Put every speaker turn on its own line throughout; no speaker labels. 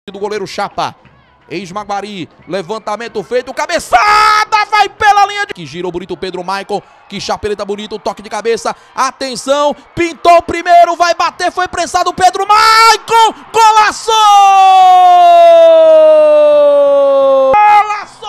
do goleiro Chapa. Ex-Maguari, levantamento feito, cabeçada, vai pela linha de... Que girou bonito o Pedro Michael, que chapeleta bonito, toque de cabeça, atenção, pintou o primeiro, vai bater, foi prensado o Pedro Michael, golaço! Golaço!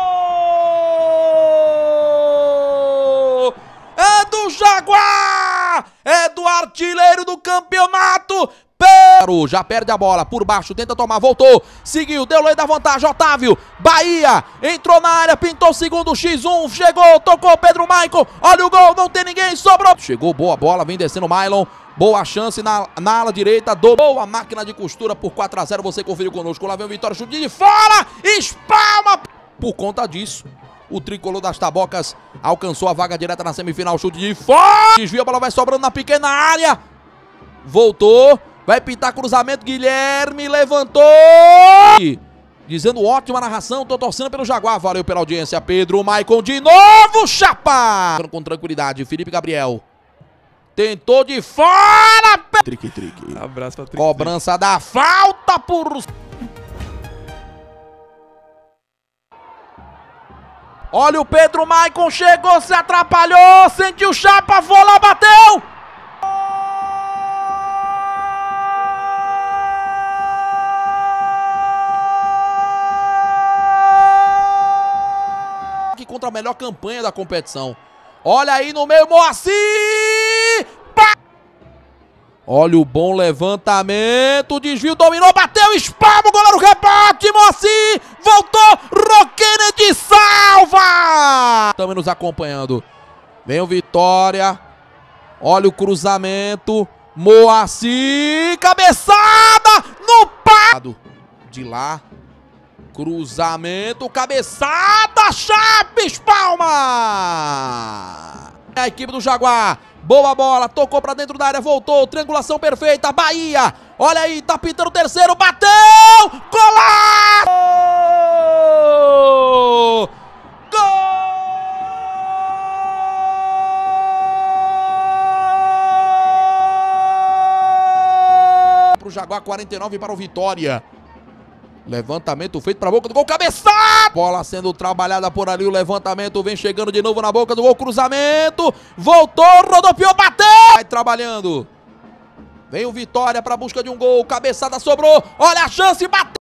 É do Jaguar, é do artilheiro do campeonato, já perde a bola, por baixo, tenta tomar, voltou, seguiu, deu lei da vantagem, Otávio, Bahia, entrou na área, pintou o segundo, X1, chegou, tocou Pedro Michael, olha o gol, não tem ninguém, sobrou, chegou, boa bola, vem descendo o Mylon, boa chance na ala direita, boa máquina de costura por 4 a 0, você conferiu conosco, lá vem o Vitória, chute de fora, espalma, por conta disso, o tricolor das Tabocas alcançou a vaga direta na semifinal, chute de fora, desvia, a bola vai sobrando na pequena área, voltou, vai pintar cruzamento, Guilherme levantou. Dizendo ótima narração, tô torcendo pelo Jaguar, valeu pela audiência. Pedro Michael de novo, Chapa. Com tranquilidade, Felipe Gabriel. Tentou de fora. Trique.
Abraço pra Trique.
Cobrança da falta por... Olha o Pedro Michael, chegou, se atrapalhou, sentiu Chapa, foi lá, bateu. Contra a melhor campanha da competição. Olha aí no meio, Moacir! Pá! Olha o bom levantamento, desvio, dominou, bateu, espalma, o goleiro rebate, Moacir! Voltou, Roquene salva! Estamos nos acompanhando. Vem o Vitória. Olha o cruzamento, Moacir, cabeçada no pá! De lá. Cruzamento, cabeçada, Chaves, palma! A equipe do Jaguar, boa bola, tocou pra dentro da área, voltou, triangulação perfeita, Bahia, olha aí, tá pintando o terceiro, bateu, golaço! Gol! Pro Jaguar, 49 para o Vitória. Levantamento feito para a boca do gol, cabeçada! Bola sendo trabalhada por ali, o levantamento vem chegando de novo na boca do gol, cruzamento, voltou, rodopiou, bateu! Vai trabalhando, vem o Vitória para a busca de um gol, cabeçada sobrou, olha a chance, bateu!